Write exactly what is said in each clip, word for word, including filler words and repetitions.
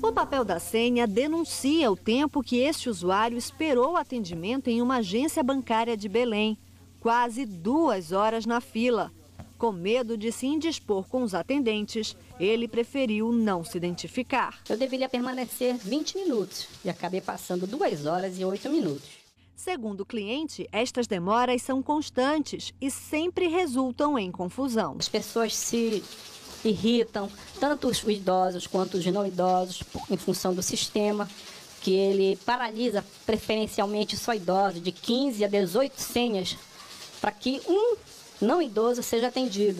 O papel da senha denuncia o tempo que este usuário esperou atendimento em uma agência bancária de Belém. Quase duas horas na fila. Com medo de se indispor com os atendentes, ele preferiu não se identificar. Eu deveria permanecer vinte minutos e acabei passando duas horas e oito minutos. Segundo o cliente, estas demoras são constantes e sempre resultam em confusão. As pessoas se irritam, tanto os idosos quanto os não idosos, em função do sistema, que ele paralisa preferencialmente só idosos, de quinze a dezoito senhas, para que um não idoso seja atendido.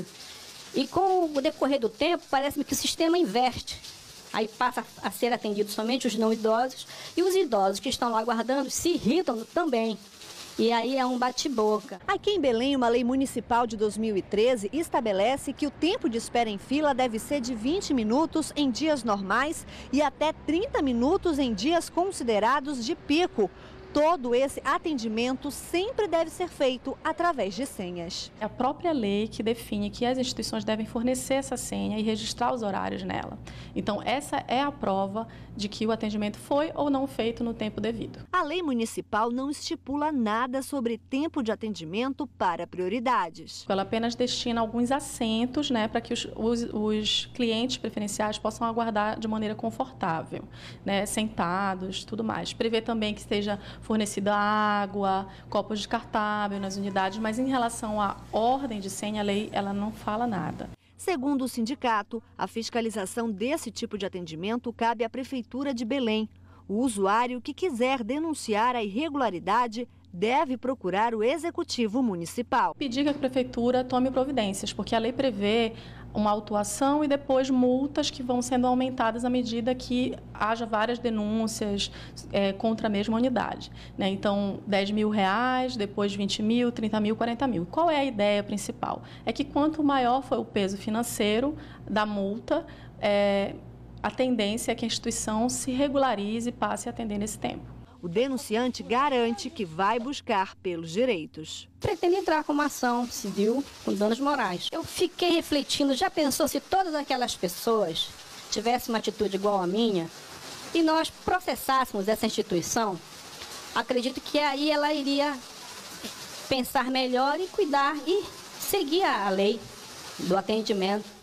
E com o decorrer do tempo, parece-me que o sistema inverte. Aí passa a ser atendido somente os não idosos e os idosos que estão lá aguardando se irritam também. E aí é um bate-boca. Aqui em Belém, uma lei municipal de dois mil e treze estabelece que o tempo de espera em fila deve ser de vinte minutos em dias normais e até trinta minutos em dias considerados de pico. Todo esse atendimento sempre deve ser feito através de senhas. É a própria lei que define que as instituições devem fornecer essa senha e registrar os horários nela. Então, essa é a prova de que o atendimento foi ou não feito no tempo devido. A lei municipal não estipula nada sobre tempo de atendimento para prioridades. Ela apenas destina alguns assentos, né, para que os, os, os clientes preferenciais possam aguardar de maneira confortável, né, sentados, tudo mais. Prevê também que esteja fornecida água, copos descartáveis nas unidades, mas em relação à ordem de senha, a lei ela não fala nada. Segundo o sindicato, a fiscalização desse tipo de atendimento cabe à Prefeitura de Belém. O usuário que quiser denunciar a irregularidade deve procurar o Executivo Municipal. Pedir que a Prefeitura tome providências, porque a lei prevê uma autuação e depois multas que vão sendo aumentadas à medida que haja várias denúncias é, contra a mesma unidade, né? Então, dez mil reais, depois vinte mil, trinta mil, quarenta mil. Qual é a ideia principal? É que quanto maior for o peso financeiro da multa, é, a tendência é que a instituição se regularize e passe a atender nesse tempo. O denunciante garante que vai buscar pelos direitos. Pretende entrar com uma ação civil com danos morais. Eu fiquei refletindo, já pensou se todas aquelas pessoas tivessem uma atitude igual à minha e nós processássemos essa instituição? Acredito que aí ela iria pensar melhor e cuidar e seguir a lei do atendimento.